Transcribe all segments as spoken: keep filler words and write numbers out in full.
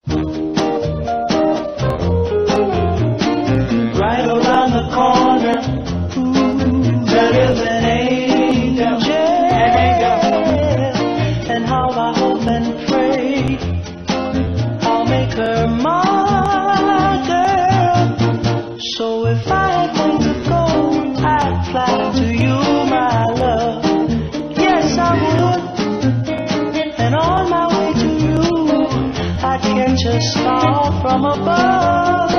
Right around the corner, there is an angel, and how I hope and pray I'll make her my girl. So if I had wings of gold, I'd fly to you, my love. Yes, I would. And on my way to you, I'd catch a star from above.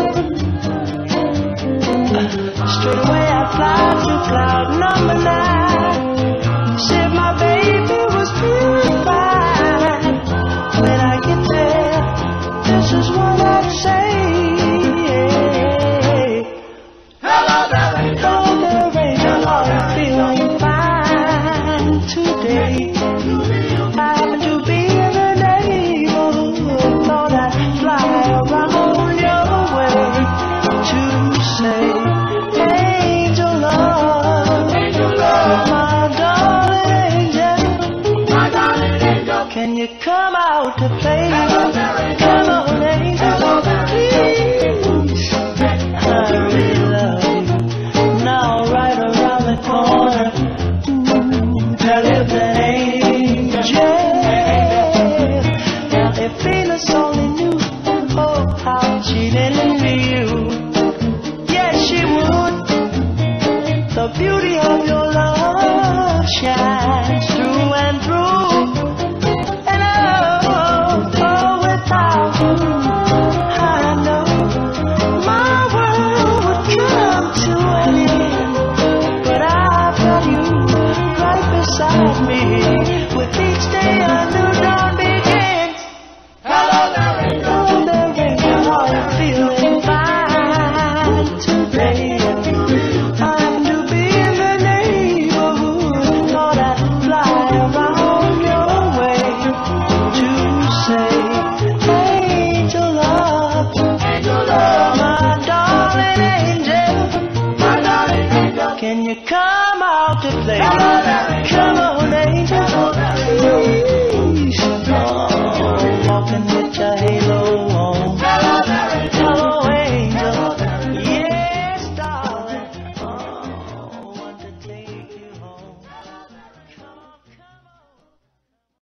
Straight away I fly to cloud number nine. Said my baby was purified. When I get there, this is what I'd say. Hello there, angel. Hello there, angel. Are you feeling fine today? I happen to be in the neighborhood. Thought I'd fly around your way to say, angel love, angel love, my darling angel, my darling angel. Can you come out to play? Hello there, angel. Come on, angel. Hello there, please. I really love you. Now right around the corner, there lives an angel. Now if Venus only knew, oh how she'd envy you. Yes, she would. The beauty of your love shines through and through. And oh, oh, without you, I know my world would come to an end. But I've got you right beside me. With each day a new dawn begins. Hello there, angel. Hello there, angel. Are you feeling fine today? I happen to be in the neighborhood. Thought I'd fly around your way to say, angel love, angel love, my darling angel, my darling angel. Can you come out to play?